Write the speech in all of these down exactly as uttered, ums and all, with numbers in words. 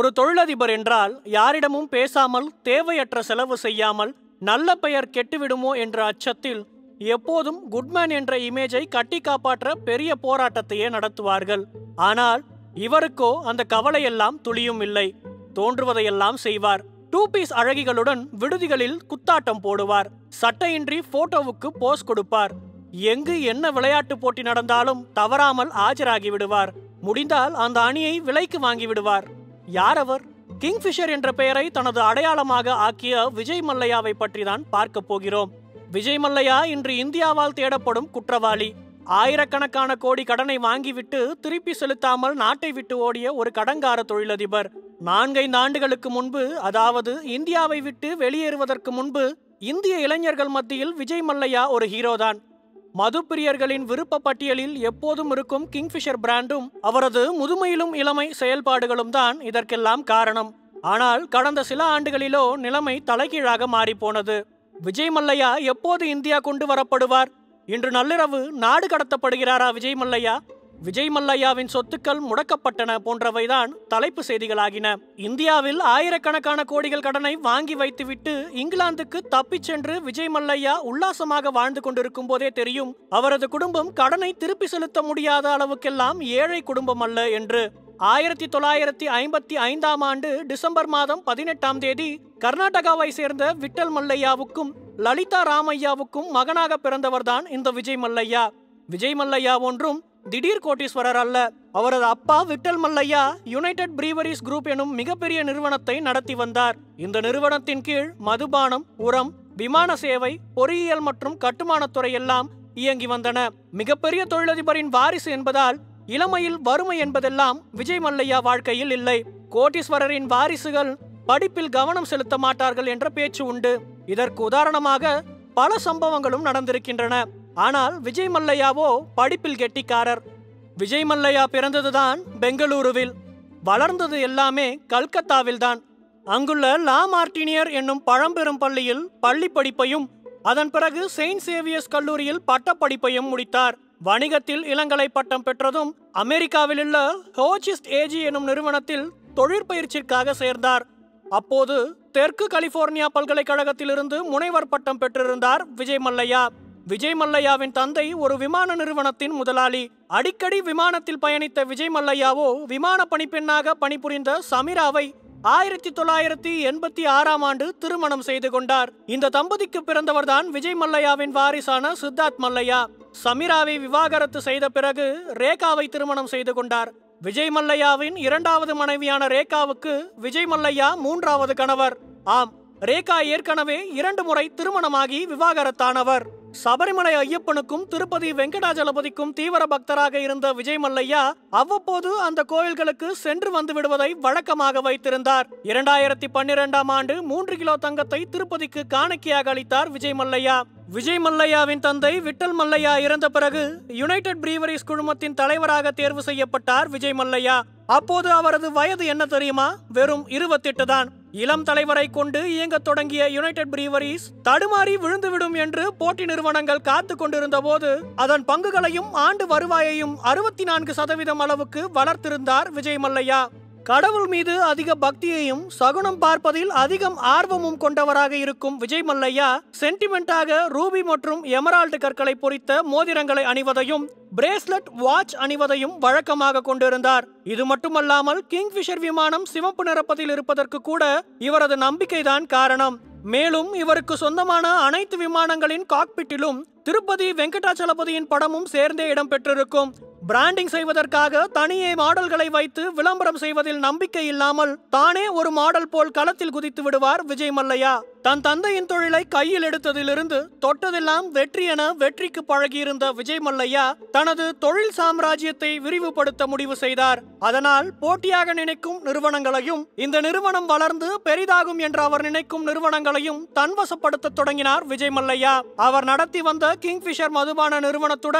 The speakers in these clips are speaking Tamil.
ஒரு தொழிலதிபர் என்றால் யாரிடமும் பேசாமல் தேவையற்ற செலவு செய்யாமல் நல்ல பெயர் கெட்டுவிடுமோ என்ற அச்சத்தில் எப்போதும் குட்மேன் என்ற இமேஜை கட்டி காப்பாற்ற பெரிய போராட்டத்தையே நடத்துவார்கள். ஆனால் இவருக்கோ அந்த கவலையெல்லாம் துளியும் இல்லை. தோன்றுவதையெல்லாம் செய்வார். டூ பீஸ் அழகிகளுடன் விடுதிகளில் குத்தாட்டம் போடுவார். சட்டையின்றி போட்டோவுக்கு போஸ் கொடுப்பார். எங்கு என்ன விளையாட்டு போட்டி நடந்தாலும் தவறாமல் ஆஜராகி விடுவார். முடிந்தால் அந்த அணியை விலைக்கு வாங்கி விடுவார். யார் அவர்? கிங்ஃபிஷர் என்ற பெயரை தனது அடையாளமாக ஆக்கிய விஜய் மல்லையாவை பற்றி தான் பார்க்க போகிறோம். விஜய் மல்லையா இன்று இந்தியாவால் தேடப்படும் குற்றவாளி. ஆயிரக்கணக்கான கோடி கடனை வாங்கிவிட்டு திருப்பி செலுத்தாமல் நாட்டை விட்டு ஓடிய ஒரு கடங்கார தொழிலதிபர். நான்கைந்து ஆண்டுகளுக்கு முன்பு, அதாவது இந்தியாவை விட்டு வெளியேறுவதற்கு முன்பு, இந்திய இளைஞர்கள் மத்தியில் விஜய் மல்லையா ஒரு ஹீரோதான். மது பிரியர்களின் விருப்ப பட்டியலில் எப்போதும் இருக்கும் கிங்ஃபிஷர் பிராண்டும் அவரது முதுமையிலும் இளமை செயல்பாடுகளும் தான் இதற்கெல்லாம் காரணம். ஆனால் கடந்த சில ஆண்டுகளிலோ நிலைமை தலைகீழாக மாறிப்போனது. விஜய் மல்லையா எப்போது இந்தியா கொண்டு வரப்படுவார்? இன்று நள்ளிரவு நாடு கடத்தப்படுகிறாரா விஜய் மல்லையா? விஜய் மல்லையாவின் சொத்துக்கள் முடக்கப்பட்டன போன்றவைதான் தலைப்பு செய்திகளாகின. இந்தியாவில் ஆயிரக்கணக்கான கோடிகள் கடனை வாங்கி வைத்துவிட்டு இங்கிலாந்துக்கு தப்பிச் சென்று விஜய் மல்லையா உல்லாசமாக வாழ்ந்து கொண்டிருக்கும் போதே தெரியும் அவரது குடும்பம் கடனை திருப்பி செலுத்த முடியாத அளவுக்கெல்லாம் ஏழை குடும்பம் அல்ல என்று. ஆயிரத்தி தொள்ளாயிரத்தி ஐம்பத்தி ஐந்தாம் ஆண்டு டிசம்பர் மாதம் பதினெட்டாம் தேதி கர்நாடகாவை சேர்ந்த விட்டல் மல்லையாவுக்கும் லலிதா ராமையாவுக்கும் மகனாக பிறந்தவர்தான் இந்த விஜய் மல்லையா. விஜய் மல்லையா ஒன்றும் திடீர் கோட்டீஸ்வரர் அல்ல. அவரது அப்பா Vittal Mallya United Breweries group எனும் மிகப்பெரிய நிறுவனத்தை நடத்தி வந்தார். இந்த நிறுவனத்தின் கீழ் மதுபானம், உரம், விமான சேவை, பொறியியல் மற்றும் கட்டுமானத்துறை எல்லாம் இயங்கி வந்தன. மிகப்பெரிய தொழிலதிபரின் வாரிசு என்பதால் இளமையில் வறுமை என்பதெல்லாம் விஜய் மல்லையா வாழ்க்கையில் இல்லை. கோட்டீஸ்வரரின் வாரிசுகள் படிப்பில் கவனம் செலுத்த மாட்டார்கள் என்ற பேச்சு உண்டு. இதற்கு உதாரணமாக பல சம்பவங்களும் நடந்திருக்கின்றன. ஆனால் விஜய் மல்லையாவோ படிப்பில் கெட்டிக்காரர். விஜய் மல்லையா பிறந்ததுதான் பெங்களூருவில், வளர்ந்தது எல்லாமே கல்கத்தாவில் தான். அங்குள்ள லா மார்டினியர் என்னும் பழம்பெரும் பள்ளியில் பள்ளி படிப்பையும் அதன் பிறகு செயின்ட் சேவியர்ஸ் கல்லூரியில் பட்டப்படிப்பையும் முடித்தார். வணிகத்தில் இளங்கலை பட்டம் பெற்றதும் அமெரிக்காவில் உள்ள ஹோச்சிஸ்ட் ஏஜி எனும் நிறுவனத்தில் தொழிற்பயிற்சிற்காக சேர்ந்தார். அப்போது தெற்கு கலிபோர்னியா பல்கலைக்கழகத்திலிருந்து முனைவர் பட்டம் பெற்றிருந்தார் விஜய் மல்லையா. விஜய் மல்லையாவின் தந்தை ஒரு விமான நிறுவனத்தின் முதலாளி. அடிக்கடி விமானத்தில் பயணித்த விஜய் மல்லையாவோ விமான பணிப்பெண்ணாக பணிபுரிந்த சமிராவை ஆயிரத்தி தொள்ளாயிரத்தி எண்பத்தி ஆறாம் ஆண்டு திருமணம் செய்து கொண்டார். இந்த தம்பதிக்கு பிறந்தவர்தான் விஜய் மல்லையாவின் வாரிசான சித்தார்த் மல்லையா. சமிராவை விவாகரத்து செய்த பிறகு ரேகாவை திருமணம் செய்து கொண்டார். விஜய் மல்லையாவின் இரண்டாவது மனைவியான ரேகாவுக்கு விஜய் மல்லையா மூன்றாவது கணவர். ஆம், ரேகா ஏற்கனவே இரண்டு முறை திருமணமாகி விவாகரத்தானவர். சபரிமலை ஐயப்பனுக்கும் திருப்பதி வெங்கடாஜலபதிக்கும் தீவிர பக்தராக இருந்த விஜய் மல்லையா அவ்வப்போது அந்த கோயில்களுக்கு சென்று வந்து விடுவதை வழக்கமாக வைத்திருந்தார். இரண்டாயிரத்தி பன்னிரெண்டாம் ஆண்டு மூன்று கிலோ தங்கத்தை திருப்பதிக்கு காணிக்கையாக அளித்தார் விஜய் மல்லையா. விஜய் மல்லையாவின் தந்தை விட்டல் மல்லையா இறந்த பிறகு யுனைடெட் பிரீவரிஸ் குழுமத்தின் தலைவராக தேர்வு செய்யப்பட்டார் விஜய் மல்லையா. அப்போது அவரது வயது என்ன தெரியுமா? வெறும் இருபத்தி எட்டு தான். இளம் தலைவரை கொண்டு இயங்க தொடங்கிய யுனைடெட் பிரீவரிஸ் தடுமாறி விழுந்துவிடும் என்று போட்டி நிறுவனங்கள் காத்து கொண்டிருந்த போது அதன் பங்குகளையும் ஆண்டு வருவாயையும் அறுபத்தி நான்கு சதவீதம் அளவுக்கு வளர்த்திருந்தார் விஜய் மல்லையா. கடவுள் மீது அதிக பக்தியையும் சகுனம் பார்ப்பதில் அதிகம் ஆர்வமும் கொண்டவராக இருக்கும் விஜய் மல்லையா சென்டிமெண்டாக ரூபி மற்றும் எமரால்டு கற்களை பொறித்த மோதிரங்களை அணிவதையும் பிரேஸ்லெட், வாட்ச் அணிவதையும் வழக்கமாக கொண்டிருந்தார். இது மட்டுமல்லாமல் கிங்ஃபிஷர் விமானம் சிவப்பு நிறப்பதில் இருப்பதற்கு கூட இவரது நம்பிக்கைதான் காரணம். மேலும் இவருக்கு சொந்தமான அனைத்து விமானங்களின் காக்பிட்டிலும் திருப்பதி வெங்கடாச்சலபதியின் படமும் சேர்ந்தே இடம்பெற்றிருக்கும். பிராண்டிங் செய்வதற்காக தனியே மாடல்களை வைத்து விளம்பரம் செய்வதில் நம்பிக்கை இல்லாமல் தானே ஒரு மாடல் போல் களத்தில் குதித்து விடுவார் விஜய் மல்லையா. தன் தந்தையின் தொழிலை கையில் எடுத்ததிலிருந்து தொட்டதெல்லாம் வெற்றி என வெற்றிக்கு பழகியிருந்த விஜய் மல்லையா தனது தொழில் சாம்ராஜ்யத்தை விரிவுபடுத்த முடிவு செய்தார். அதனால் போட்டியாக நினைக்கும் நிறுவனங்களையும் இந்த நிறுவனம் வளர்ந்து பெரிதாகும் என்று அவர் நினைக்கும் நிறுவனங்களையும் தன்வசப்படுத்த தொடங்கினார் விஜய் மல்லையா. அவர் நடத்தி வந்த கிங்ஃபிஷர் மதுபான நிறுவனத்துடன்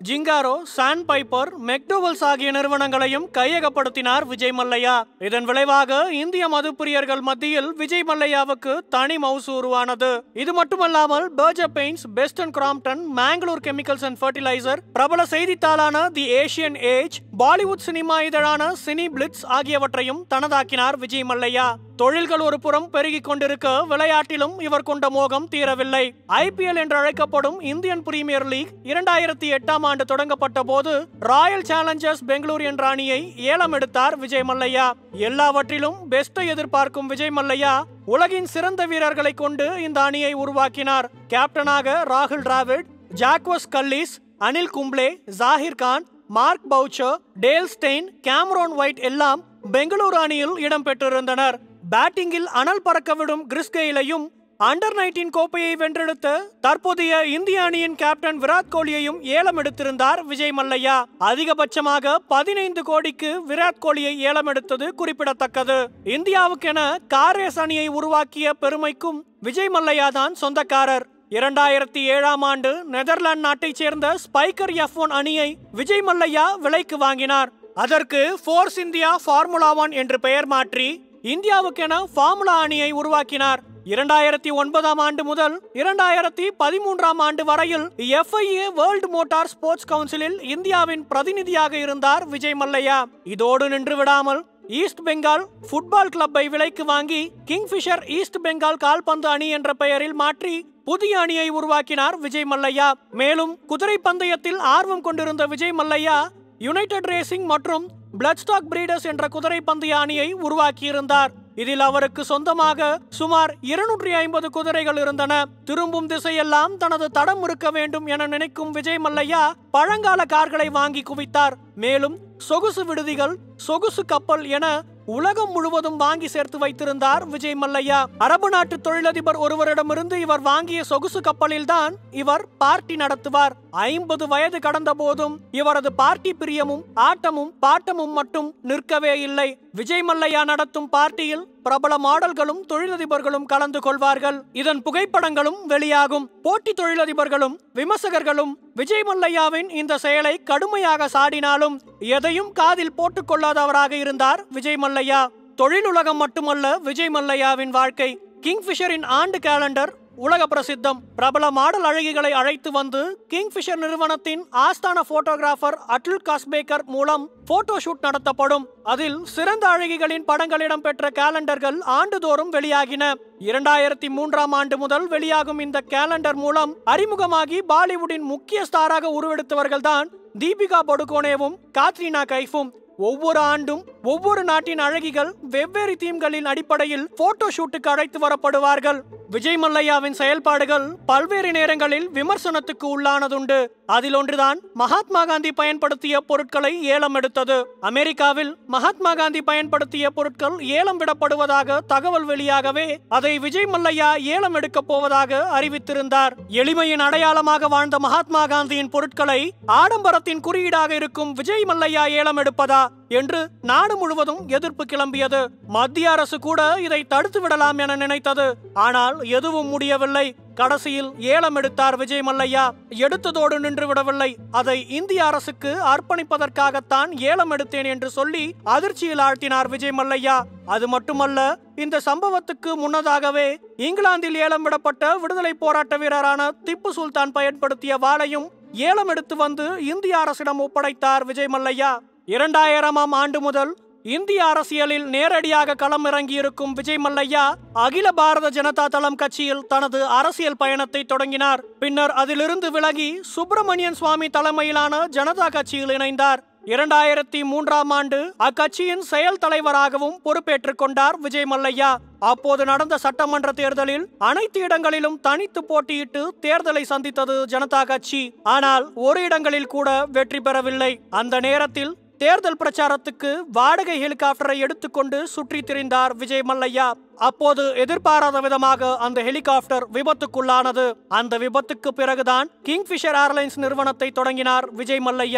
ஜிங்காரோ, சாண்ட் பைப்பர், மெக்டோவல்ஸ் ஆகிய நிறுவனங்களையும் கையகப்படுத்தினார் விஜய் மல்லையா. இதன் விளைவாக இந்திய மதுப்பிரியர்கள் மத்தியில் விஜய் மல்லையாவுக்கு தனி மவுசு உருவானது. இது மட்டுமல்லாமல் Berger paints, best and Crompton, Mangalore chemicals and fertiliser, பிரபல செய்தித்தாளான the Asian age, Bollywood cinema இதழான சினி பிளிட்ஸ் ஆகியவற்றையும் தனதாக்கினார் விஜய் மல்லையா. தொழில்கள் ஒரு புறம் பெருகிக் கொண்டிருக்க விளையாட்டிலும் இவர் கொண்ட மோகம் தீரவில்லை. ஐ பி எல் என்று அழைக்கப்படும் இந்தியன் பிரீமியர் லீக் இரண்டாயிரத்தி எட்டாம் ஆண்டு தொடங்கப்பட்ட போது ராயல் சேலஞ்சர்ஸ் பெங்களூர் என்ற அணியை ஏலம் எடுத்தார் விஜய் மல்லையா. எல்லாவற்றிலும் பெஸ்டை எதிர்பார்க்கும் விஜய் மல்லையா உலகின் சிறந்த வீரர்களை கொண்டு இந்த அணியை உருவாக்கினார். கேப்டனாக ராகுல் Dravid, Jacques Kallis, Anil Kumble, Zaheer Khan, Mark Boucher, Dale Steyn, Cameron White எல்லாம் பெங்களூரு அணியில் இடம்பெற்றிருந்தனர். பேட்டிங்கில் அனல் பறக்கவிடும் கிறிஸ் கெயிலையும் அண்டர் நைன்டீன் கோப்பையை வென்றெடுத்த தற்போதைய இந்திய அணியின் கேப்டன் விராட் கோலியையும் ஏலம் எடுத்திருந்தார் விஜய் மல்லையா. அதிகபட்சமாக பதினைந்து கோடிக்கு விராட் கோலியை ஏலம் எடுத்தது குறிப்பிடத்தக்கது. இந்தியாவுக்கென காரேஸ் அணியை உருவாக்கிய பெருமைக்கும் விஜய் மல்லையா தான் சொந்தக்காரர். இரண்டாயிரத்தி ஏழாம் ஆண்டு நெதர்லாந்து நாட்டைச் சேர்ந்த ஸ்பைக்கர் எஃப் ஒன் அணியை விஜய் மல்லையா விலைக்கு வாங்கினார். அதற்கு ஃபோர்ஸ் இந்தியா ஃபார்முலா ஒன் என்று பெயர் மாற்றி இந்தியாவுக்கென ஃபார்முலா அணியை உருவாக்கினார். இரண்டாயிரத்தி ஒன்பதாம் ஆண்டு முதல் இரண்டாயிரத்தி பதிமூன்றாம் ஆண்டு வரையில் F I A world motor sports கவுன்சிலில் இந்தியாவின் பிரதிநிதியாக இருந்தார் விஜய் மல்லையா. இதோடு நின்று விடாமல் ஈஸ்ட் பெங்கால் ஃபுட்பால் கிளப்பை விலைக்கு வாங்கி கிங்ஃபிஷர் ஈஸ்ட் பெங்கால் கால்பந்து அணி என்ற பெயரில் மாற்றி புதிய அணியை உருவாக்கினார் விஜய் மல்லையா. மேலும் குதிரை பந்தயத்தில் ஆர்வம் கொண்டிருந்த விஜய் மல்லையா யுனைடெட் ரேசிங் மற்றும் பிளட்ஸ்டாக் பிரீடர்ஸ் என்ற குதிரை பந்தய அணியை உருவாக்கியிருந்தார். இதில் அவருக்கு சொந்தமாக சுமார் இருநூற்றி ஐம்பது குதிரைகள் இருந்தன. திரும்பும் திசையெல்லாம் தனது தடம் இருக்க வேண்டும் என நினைக்கும் விஜய் மல்லையா பழங்கால கார்களை வாங்கி குவித்தார். மேலும் சொகுசு விடுதிகள், சொகுசு கப்பல் என உலகம் முழுவதும் வாங்கி சேர்த்து வைத்திருந்தார் விஜய் மல்லையா. அரபு நாட்டு தொழிலதிபர் ஒருவரிடமிருந்து இவர் வாங்கிய சொகுசு கப்பலில் தான் இவர் பார்ட்டி நடத்துவார். ஐம்பது வயது கடந்த போதும் இவரது பார்ட்டி பிரியமும் ஆட்டமும் பாட்டமும் மட்டும் நிற்கவே இல்லை. விஜய் மல்லையா நடத்தும் பார்ட்டியில் பிரபல மாடல்களும் தொழிலதிபர்களும் கலந்து கொள்வார்கள். இதன் புகைப்படங்களும் வெளியாகும். போட்டி தொழிலதிபர்களும் விமர்சகர்களும் விஜய் மல்லையாவின் இந்த செயலை கடுமையாக சாடினாலும் எதையும் காதில் போட்டுக் கொள்ளாதவராக இருந்தார் விஜய் மல்லையா. தொழிலுலகம் மட்டுமல்ல விஜய் மல்லையாவின் வாழ்க்கை. கிங்ஃபிஷரின் ஆண்டு கேலண்டர் உலக பிரசித்தம். பிரபல மாடல் அழகிகளை அழைத்து வந்து கிங்ஃபிஷர் நிறுவனத்தின் ஆஸ்தான போட்டோகிராஃபர் அட்டுல் காஸ்பேக்கர் மூலம் போட்டோ ஷூட் நடத்தப்படும். அதில் சிறந்த அழகிகளின் படங்கள் இடம்பெற்ற கேலண்டர்கள் ஆண்டுதோறும் வெளியாகின. இரண்டாயிரத்தி மூன்றாம் ஆண்டு முதல் வெளியாகும் இந்த கேலண்டர் மூலம் அறிமுகமாகி பாலிவுட்டின் முக்கிய ஸ்டாராக உருவெடுத்தவர்கள் தான் தீபிகா படுகோனேவும் காத்ரீனா கைஃபும். ஒவ்வொரு ஆண்டும் ஒவ்வொரு நாட்டின் அழகிகள் வெவ்வேறு தீம்களின் அடிப்படையில் போட்டோ ஷூட்டுக்கு அழைத்து வரப்படுவார்கள். விஜய் மல்லையாவின் செயல்பாடுகள் பல்வேறு நேரங்களில் விமர்சனத்துக்கு உள்ளானதுண்டு. அதில் ஒன்றுதான் மகாத்மா காந்தி பயன்படுத்திய பொருட்களை ஏலம் எடுத்தது. அமெரிக்காவில் மகாத்மா காந்தி பயன்படுத்திய பொருட்கள் ஏலம் விடப்படுவதாக தகவல் வெளியாகவே அதை விஜய் மல்லையா ஏலம் எடுக்க போவதாக அறிவித்திருந்தார். எளிமையின் அடையாளமாக வாழ்ந்த மகாத்மா காந்தியின் பொருட்களை ஆடம்பரத்தின் குறியீடாக இருக்கும் விஜய் மல்லையா ஏலம் எடுப்பதா என்று நாடு முழுவதும் எதிர்ப்பு கிளம்பியது. மத்திய அரசு கூட இதை தடுத்து விடலாம் என நினைத்தது. ஆனால் எதுவும் முடியவில்லை. கடைசியில் ஏலம் எடுத்தார் விஜய் மல்லையா. எடுத்ததோடு நின்று விடவில்லை. அதை இந்திய அரசுக்கு அர்ப்பணிப்பதற்காகத்தான் ஏலம் எடுத்தேன் என்று சொல்லி அதிர்ச்சியில் ஆழ்த்தினார் விஜய் மல்லையா. அது மட்டுமல்ல, இந்த சம்பவத்துக்கு முன்னதாகவே இங்கிலாந்தில் ஏலம் விடப்பட்ட விடுதலை போராட்ட வீரரான திப்பு சுல்தான் பயன்படுத்திய வாளையும் ஏலம் எடுத்து வந்து இந்திய அரசிடம் ஒப்படைத்தார் விஜய் மல்லையா. இரண்டாயிரமாம் ஆண்டு முதல் இந்திய அரசியலில் நேரடியாக களம் இறங்கியிருக்கும் விஜய் மல்லையா அகில பாரத ஜனதா தளம் கட்சியில் தனது அரசியல் பயணத்தை தொடங்கினார். பின்னர் அதிலிருந்து விலகி சுப்பிரமணியன் சுவாமி தலைமையிலான ஜனதா கட்சியில் இணைந்தார். இரண்டாயிரத்தி மூன்றாம் ஆண்டு அக்கட்சியின் செயல் தலைவராகவும் பொறுப்பேற்றுக் கொண்டார் விஜய் மல்லையா. அப்போது நடந்த சட்டமன்ற தேர்தலில் அனைத்து இடங்களிலும் தனித்து போட்டியிட்டு தேர்தலை சந்தித்தது ஜனதா கட்சி. ஆனால் ஒரு இடங்களில் கூட வெற்றி பெறவில்லை. அந்த நேரத்தில் தேர்தல் பிரச்சாரத்துக்கு வாடகை ஹெலிகாப்டரை எடுத்துக்கொண்டு சுற்றி திரிந்தார் விஜய் மல்லையா. அப்போது எதிர்பாராத விதமாக அந்த ஹெலிகாப்டர் விபத்துக்குள்ளானது. அந்த விபத்துக்கு பிறகுதான் கிங்ஃபிஷர் ஏர்லைன்ஸ் நிறுவனத்தை தொடங்கினார் விஜய் மல்லையா.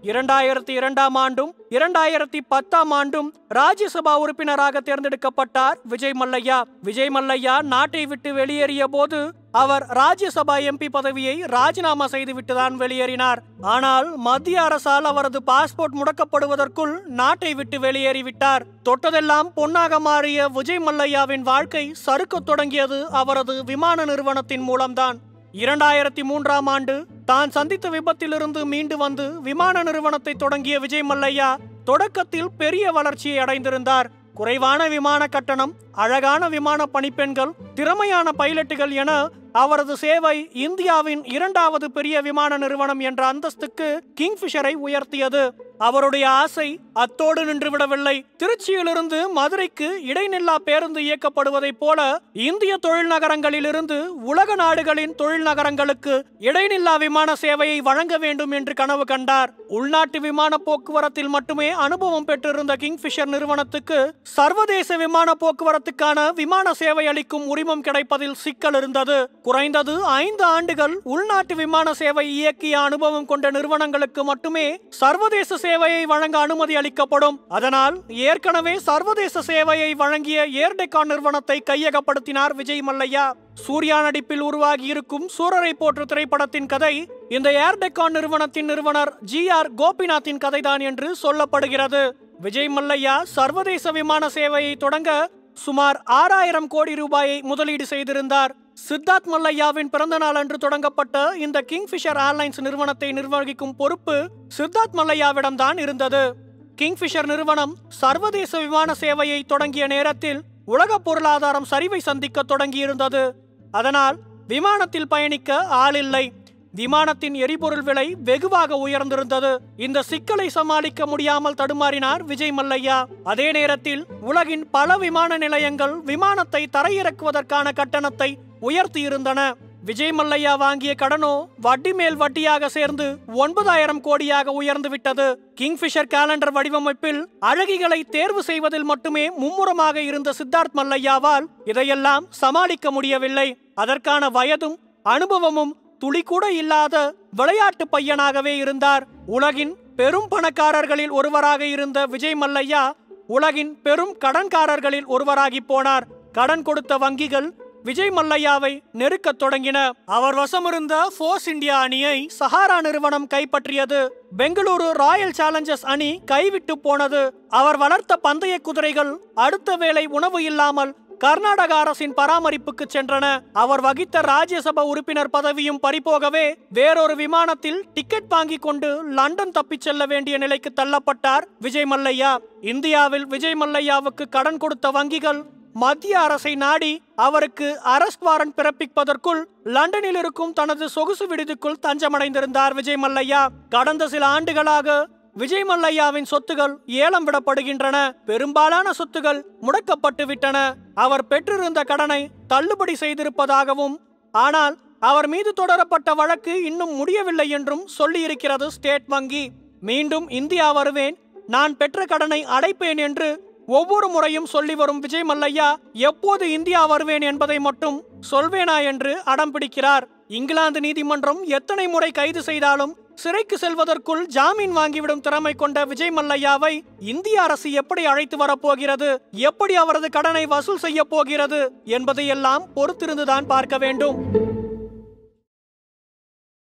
இரண்டாயிரத்தி இரண்டாம் ஆண்டும் இரண்டாயிரத்தி பத்தாம் ஆண்டும் ராஜ்யசபா உறுப்பினராக தேர்ந்தெடுக்கப்பட்டார் விஜய் மல்லையா. விஜய் மல்லையா நாட்டை விட்டு வெளியேறிய போது அவர் ராஜ்யசபா எம்பி பதவியை ராஜினாமா செய்துவிட்டுதான் வெளியேறினார். ஆனால் மத்திய அரசால் அவரது பாஸ்போர்ட் முடக்கப்படுவதற்குள் நாட்டை விட்டு வெளியேறிவிட்டார். தொட்டதெல்லாம் பொன்னாக மாறிய விஜய் மல்லையாவின் வாழ்க்கை சறுக்கத் தொடங்கியது அவரது விமான நிறுவனத்தின் மூலம்தான். இரண்டாயிரத்தி மூன்றாம் ஆண்டு தான் சந்தித்த விபத்திலிருந்து மீண்டு வந்து விமான நிறுவனத்தை தொடங்கிய விஜய் மல்லையா தொடக்கத்தில் பெரிய வளர்ச்சியை அடைந்திருந்தார். குறைவான விமான கட்டணம், அழகான விமான பணிப்பெண்கள், திறமையான பைலட்டுகள் என அவரது சேவை இந்தியாவின் இரண்டாவது பெரிய விமான நிறுவனம் என்ற அந்தஸ்துக்கு கிங்ஃபிஷரை உயர்த்தியது. அவருடைய ஆசை அத்தோடு நின்றுவிடவில்லை. திருச்சியிலிருந்து மதுரைக்கு இடைநில்லா பேருந்து இயக்கப்படுவதைப் போல இந்திய தொழில் நகரங்களிலிருந்து உலக நாடுகளின் தொழில் நகரங்களுக்கு இடைநில்லா விமான சேவையை வழங்க வேண்டும் என்று கனவு கண்டார். உள்நாட்டு விமான போக்குவரத்தில் மட்டுமே அனுபவம் பெற்றிருந்த கிங்ஃபிஷர் நிறுவனத்துக்கு சர்வதேச விமான போக்குவரத்துக்கான விமான சேவை அளிக்கும் உரிமம் கிடைப்பதில் சிக்கல் இருந்தது. குறைந்தது ஐந்து ஆண்டுகள் உள்நாட்டு விமான சேவை இயக்கிய அனுபவம் கொண்ட நிறுவனங்களுக்கு மட்டுமே சர்வதேச சேவையை வழங்க அனுமதி அளிக்கப்படும். அதனால் ஏற்கனவே சர்வதேச சேவையை வழங்கிய ஏர் டெக்கான் நிறுவனத்தை கையகப்படுத்தினார் விஜய் மல்லையா. சூர்யா நடிப்பில் உருவாகி இருக்கும் சூரரை போற்று திரைப்படத்தின் கதை இந்த ஏர் டெக்கான் நிறுவனத்தின் நிறுவனர் ஜி ஆர் கோபிநாத்தின் கதைதான் என்று சொல்லப்படுகிறது. விஜய் மல்லையா சர்வதேச விமான சேவையை தொடங்க சுமார் ஆறாயிரம் கோடி ரூபாயை முதலீடு செய்திருந்தார். சித்தார்த் மல்லையாவின் பிறந்த நாள் அன்று தொடங்கப்பட்ட இந்த கிங்ஃபிஷர் ஏர்லைன்ஸ் நிறுவனத்தை நிர்வகிக்கும் பொறுப்பு சித்தார்த் மல்லையாவிடம்தான் இருந்தது. கிங்ஃபிஷர் நிறுவனம் சர்வதேச விமான சேவையை தொடங்கிய நேரத்தில் உலக பொருளாதாரம் சரிவை சந்திக்க தொடங்கியிருந்தது. அதனால் விமானத்தில் பயணிக்க ஆளில்லை. விமானத்தின் எரிபொருள் விலை வெகுவாக உயர்ந்திருந்தது. இந்த சிக்கலை சமாளிக்க முடியாமல் தடுமாறினார் விஜய் மல்லையா. அதே நேரத்தில் உலகின் பல விமான நிலையங்கள் விமானத்தை தரையிறக்குவதற்கான கட்டணத்தை உயர்த்தியிருந்தன. விஜய் மல்லையா வாங்கிய கடனோ வட்டி மேல் வட்டியாக சேர்ந்து ஒன்பதாயிரம் கோடியாக உயர்ந்து விட்டது. கிங்ஃபிஷர் கேலண்டர் வடிவமைப்பில் அழகிகளை தேர்வு செய்வதில் மட்டுமே மும்முரமாக இருந்த சித்தார்த் மல்லையாவால் இதையெல்லாம் சமாளிக்க முடியவில்லை. அதற்கான வயதும் அனுபவமும் துளி கூட இல்லாத விளையாட்டு பையனாகவே இருந்தார். உலகின் பெரும் பணக்காரர்களில் ஒருவராக இருந்த விஜய் மல்லையா உலகின் பெரும் கடன்காரர்களில் ஒருவராகி போனார். கடன் கொடுத்த வங்கிகள் விஜய் மல்லையாவை நெருக்கத் தொடங்கின. அவர் வசமிருந்த ஃபோர்ஸ் இந்தியா அணியை சஹாரா நிறுவனம் கைப்பற்றியது. பெங்களூரு ராயல் சேலஞ்சர்ஸ் அணி கைவிட்டு போனது. அவர் வளர்த்த பந்தய குதிரைகள் அடுத்த வேளை உணவு இல்லாமல் கர்நாடக அரசின் பராமரிப்புக்கு சென்றன. அவர் வகித்த ராஜ்யசபா உறுப்பினர் பதவியும் பறிபோகவே வேறொரு விமானத்தில் டிக்கெட் வாங்கி கொண்டு லண்டன் தப்பிச் செல்ல வேண்டிய நிலைக்கு தள்ளப்பட்டார் விஜய் மல்லையா. இந்தியாவில் விஜய் மல்லையாவுக்கு கடன் கொடுத்த வங்கிகள் மத்திய அரசை நாடி அவருக்கு அரெஸ்ட் வாரண்ட் பிறப்பிப்பதற்குள் லண்டனில் இருக்கும் தனது சொகுசு விடுதிக்குள் தஞ்சமடைந்திருந்தார் விஜய் மல்லையா. கடந்த சில ஆண்டுகளாக விஜய் மல்லையாவின் சொத்துகள் ஏலம் விடப்படுகின்றன. பெரும்பாலான சொத்துகள் முடக்கப்பட்டு விட்டன. அவர் பெற்றிருந்த கடனை தள்ளுபடி செய்திருப்பதாகவும் ஆனால் அவர் மீது தொடரப்பட்ட வழக்கு இன்னும் முடியவில்லை என்றும் சொல்லியிருக்கிறது ஸ்டேட் வங்கி. மீண்டும் இந்தியா வருவேன், நான் பெற்ற கடனை அடைப்பேன் என்று ஒவ்வொரு முறையும் சொல்லி வரும் விஜய் மல்லையா எப்போது இந்தியா வருவேன் என்பதை மட்டும் சொல்வேனா என்று அடம் பிடிக்கிறார். இங்கிலாந்து நீதிமன்றம் எத்தனை முறை கைது செய்தாலும் சிறைக்கு செல்வதற்குள் ஜாமீன் வாங்கிவிடும் திறமை கொண்ட விஜய் மல்லையாவை இந்திய அரசு எப்படி அழைத்து வரப்போகிறது, எப்படி அவரது கடனை வசூல் செய்ய போகிறது என்பதையெல்லாம் பொறுத்திருந்துதான் பார்க்க வேண்டும்.